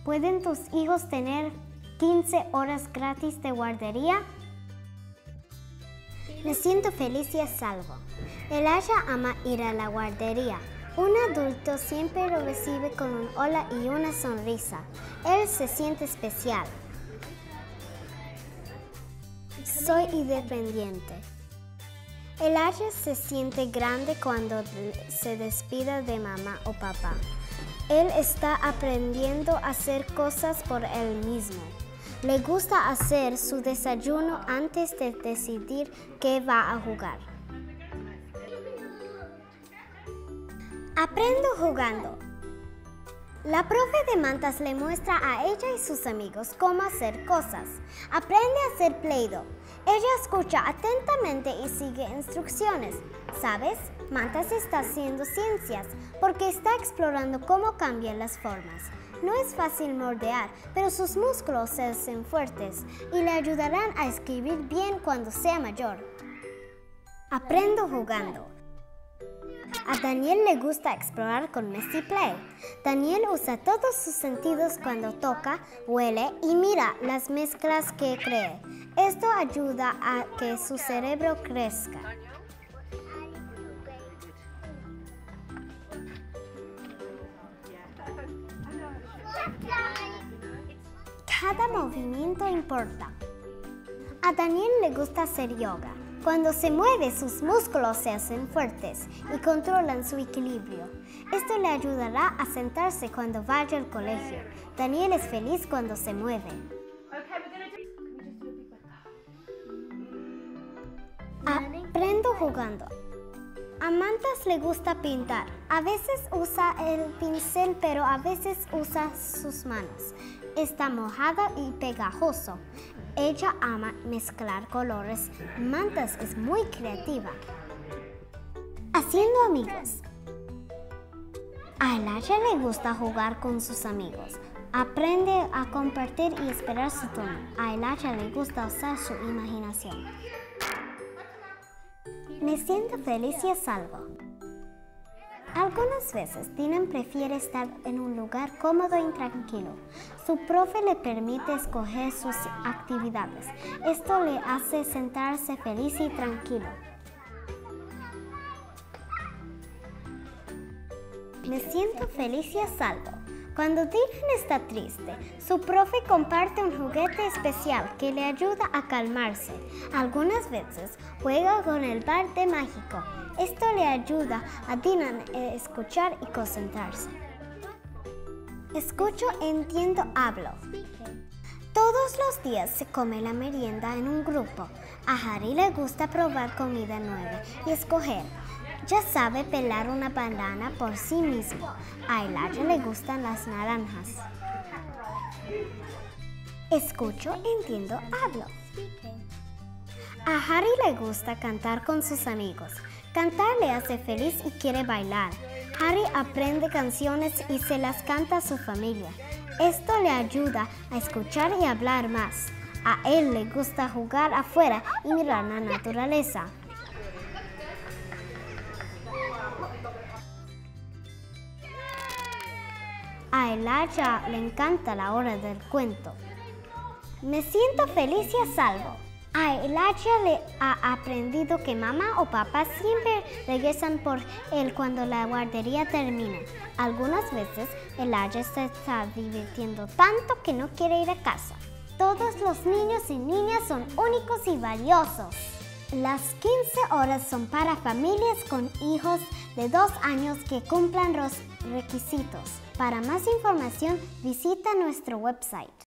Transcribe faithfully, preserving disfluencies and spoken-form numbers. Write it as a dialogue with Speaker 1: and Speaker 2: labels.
Speaker 1: ¿Pueden tus hijos tener quince horas gratis de guardería? Me siento feliz y a salvo. Elijah ama ir a la guardería. Un adulto siempre lo recibe con un hola y una sonrisa. Él se siente especial. Soy independiente. Elijah se siente grande cuando se despide de mamá o papá. Él está aprendiendo a hacer cosas por él mismo. Le gusta hacer su desayuno antes de decidir qué va a jugar. Aprendo jugando. La profe de mantas le muestra a ella y sus amigos cómo hacer cosas. Aprende a hacer Play-Doh. Ella escucha atentamente y sigue instrucciones. ¿Sabes? Mantas está haciendo ciencias porque está explorando cómo cambian las formas. No es fácil moldear, pero sus músculos se hacen fuertes y le ayudarán a escribir bien cuando sea mayor. Aprendo jugando. A Daniel le gusta explorar con Messy Play. Daniel usa todos sus sentidos cuando toca, huele y mira las mezclas que cree. Esto ayuda a que su cerebro crezca. Cada movimiento importa. A Daniel le gusta hacer yoga. Cuando se mueve, sus músculos se hacen fuertes y controlan su equilibrio. Esto le ayudará a sentarse cuando vaya al colegio. Daniel es feliz cuando se mueve. Aprendo jugando. A Mantas le gusta pintar. A veces usa el pincel, pero a veces usa sus manos. Está mojado y pegajoso. Ella ama mezclar colores. Mantas es muy creativa. Haciendo amigos. A Elijah le gusta jugar con sus amigos. Aprende a compartir y esperar su turno. A Elijah le gusta usar su imaginación. Me siento feliz y a salvo. Algunas veces Dylan prefiere estar en un lugar cómodo y tranquilo. Su profe le permite escoger sus actividades. Esto le hace sentarse feliz y tranquilo. Me siento feliz y a salvo. Cuando Dylan está triste, su profe comparte un juguete especial que le ayuda a calmarse. Algunas veces juega con el bate mágico. Esto le ayuda a Dylan a escuchar y concentrarse. Escucho, entiendo, hablo. Todos los días se come la merienda en un grupo. A Harry le gusta probar comida nueva y escoger. Ya sabe pelar una banana por sí mismo. A Elijah le gustan las naranjas. Escucho, entiendo, hablo. A Harry le gusta cantar con sus amigos. Cantar le hace feliz y quiere bailar. Harry aprende canciones y se las canta a su familia. Esto le ayuda a escuchar y hablar más. A él le gusta jugar afuera y mirar la naturaleza. A Elijah le encanta la hora del cuento. Me siento feliz y a salvo. A Elijah le ha aprendido que mamá o papá siempre regresan por él cuando la guardería termina. Algunas veces Elijah se está divirtiendo tanto que no quiere ir a casa. Todos los niños y niñas son únicos y valiosos. Las quince horas son para familias con hijos de dos años que cumplan los requisitos. Para más información, visita nuestro website.